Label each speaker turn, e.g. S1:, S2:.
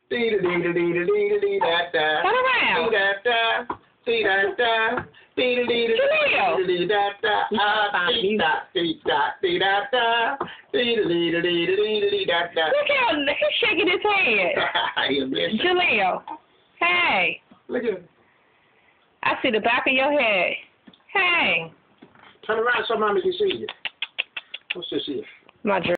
S1: Turn around. Look how he's shaking his head. Jaleel. Hey.
S2: Look at him.
S1: I see the back of your head. Hey.
S2: Turn around so mommy can see you. What's this here?
S1: My